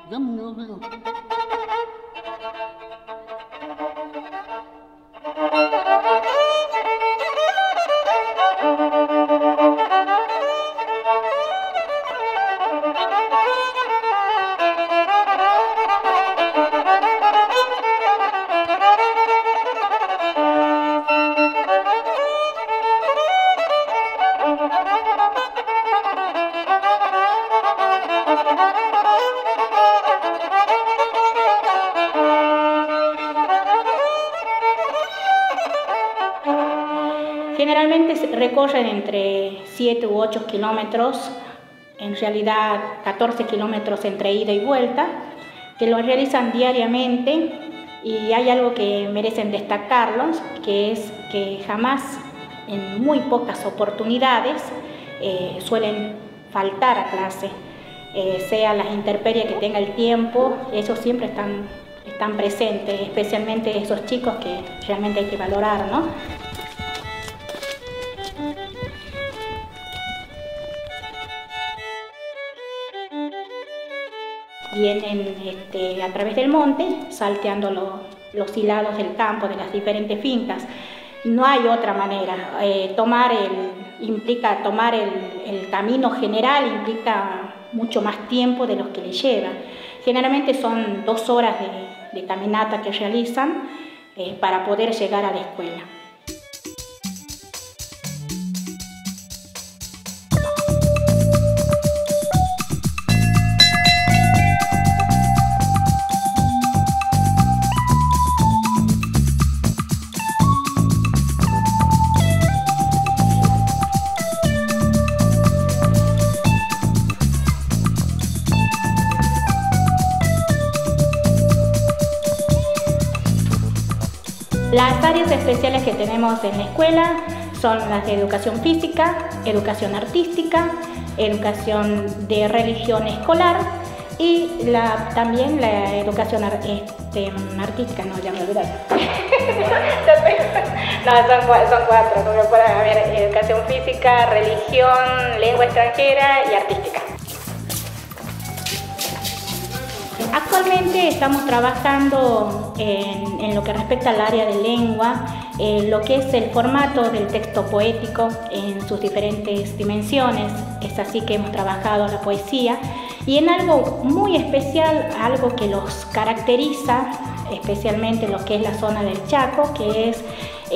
Generalmente recorren entre 7 u 8 kilómetros, en realidad 14 kilómetros entre ida y vuelta, que lo realizan diariamente, y hay algo que merecen destacarlos, que es que jamás, en muy pocas oportunidades, suelen faltar a clase, sea las intemperies que tenga el tiempo, ellos siempre están presentes, especialmente esos chicos que realmente hay que valorar, ¿no? Vienen a través del monte, salteando los hilados del campo, de las diferentes fincas. No hay otra manera. Implica tomar el camino general, implica mucho más tiempo de lo que le lleva. Generalmente son 2 horas de caminata que realizan para poder llegar a la escuela. Las áreas especiales que tenemos en la escuela son las de educación física, educación artística, educación de religión escolar y también la educación artística, no, ya me olvidé. No, son 4, como pueden haber educación física, religión, lengua extranjera y artística. Actualmente estamos trabajando en lo que respecta al área de lengua, lo que es el formato del texto poético en sus diferentes dimensiones. Es así que hemos trabajado la poesía y en algo muy especial, algo que los caracteriza, especialmente lo que es la zona del Chaco, que es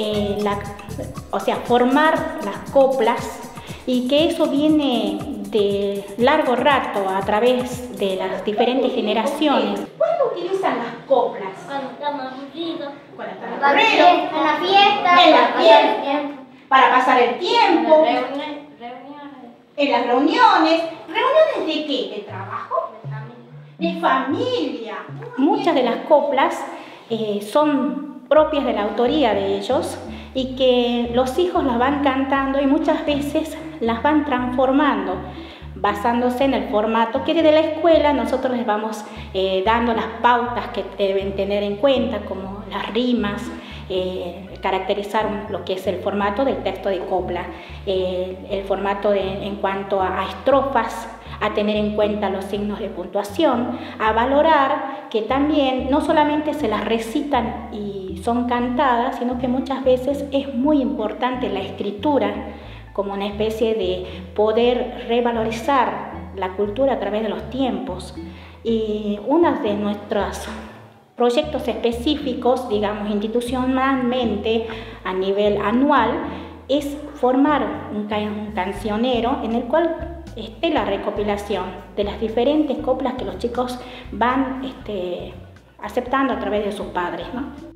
formar las coplas, y que eso viene de largo rato a través de las diferentes generaciones. ¿Cuándo utilizan las coplas? Cuando estamos aburridos. Cuando están En la fiesta. En la fiesta. Para pasar el tiempo. Reuniones. En las reuniones. ¿Reuniones de qué? ¿De trabajo? De familia. Muchas de las coplas son propias de la autoría de ellos y que los hijos las van cantando y muchas veces las van transformando basándose en el formato que desde la escuela nosotros les vamos dando las pautas que deben tener en cuenta, como las rimas, caracterizar lo que es el formato del texto de copla, el formato en cuanto a estrofas, a tener en cuenta los signos de puntuación, a valorar que también no solamente se las recitan y son cantadas, sino que muchas veces es muy importante la escritura como una especie de poder revalorizar la cultura a través de los tiempos. Y uno de nuestros proyectos específicos, digamos institucionalmente a nivel anual, es formar un cancionero en el cual esté la recopilación de las diferentes coplas que los chicos van aceptando a través de sus padres, ¿no?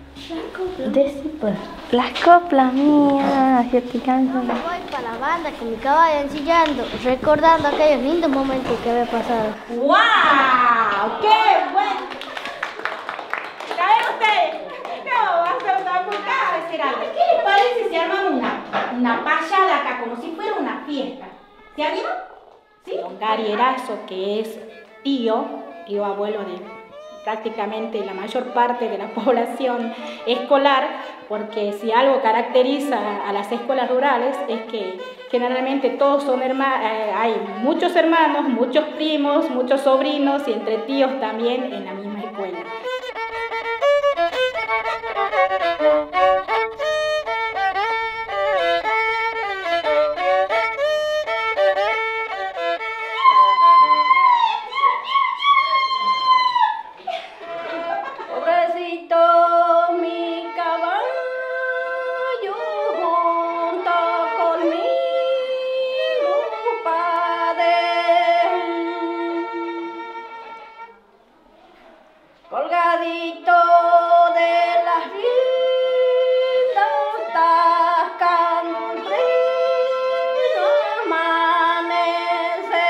Las coplas mías, yo te canto. Voy para la banda con mi caballo ensillando, recordando aquellos lindos momentos que había pasado. ¡Wow! ¡Qué bueno! ¿Saben ustedes? No, va a decir algo. ¿Qué les parece si armamos una payada acá, como si fuera una fiesta? ¿Se animan? ¿Sí? Don Gary Erazo, que es tío abuelo prácticamente la mayor parte de la población escolar, porque si algo caracteriza a las escuelas rurales es que generalmente todos son hermanos, hay muchos hermanos, muchos primos, muchos sobrinos y entre tíos también en la misma escuela. Colgadito de las riendas, tascando el pleno amanecer.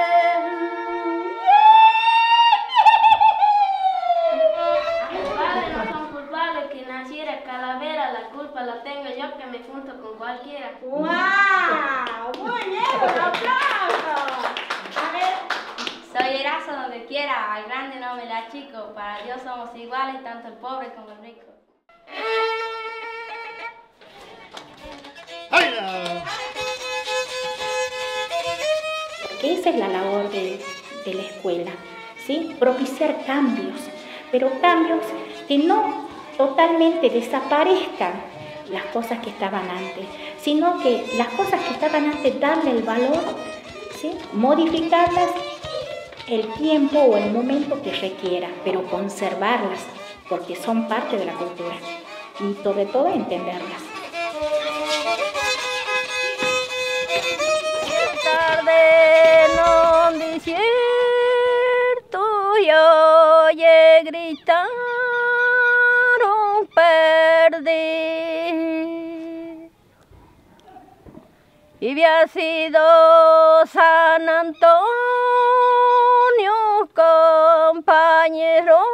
Mis padres no son culpables que naciera calavera, la culpa la tengo yo que me junto con cualquiera. ¡Wow! ¡Muy bien! ¡Un aplauso! A ver. Soy Erazo donde quiera, al grande no me la achico, para Dios somos iguales, tanto el pobre como el rico. Esa es la labor de la escuela, ¿sí? Propiciar cambios, pero cambios que no totalmente desaparezcan las cosas que estaban antes, sino que las cosas que estaban antes darle el valor, ¿sí? Modificarlas el tiempo o el momento que requiera, pero conservarlas, porque son parte de la cultura y sobre todo entenderlas. Tarde non desierto y oye gritar un perder. Y había sido San Antonio, compañero